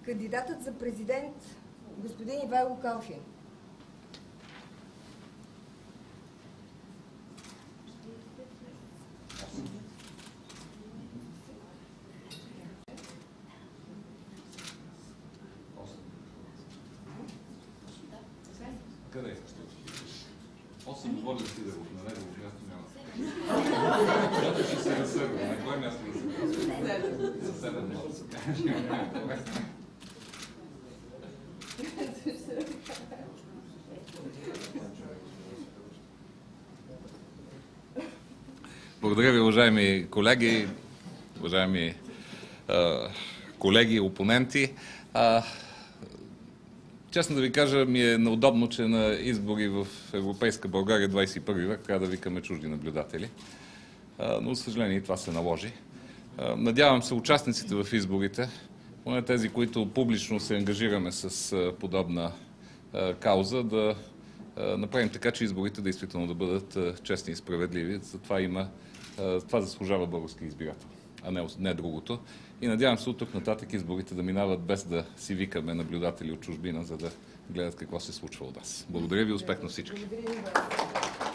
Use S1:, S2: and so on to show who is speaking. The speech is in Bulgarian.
S1: Кандидатът за президент господин Ивайло Калфин.
S2: Къде искаш да отидеш? 8 воля си да го на негово място няма. Когато ще се разсърва, на кое място да се разсърва? За 7 месеца. Благодаря ви, уважаеми колеги, уважаеми колеги, опоненти. Честно да ви кажа, ми е неудобно, че на избори в европейска България 21 век трябва да викаме чужди наблюдатели. Но, за съжаление, и това се наложи. Надявам се участниците в изборите, поне тези, които публично се ангажираме с подобна кауза, да направим така, че изборите действително да бъдат честни и справедливи. Това заслужава български избирател, а не другото. И надявам се от тук нататък изборите да минават без да си викаме наблюдатели от чужбина, за да гледат какво се случва от нас. Благодаря ви, успех на всички!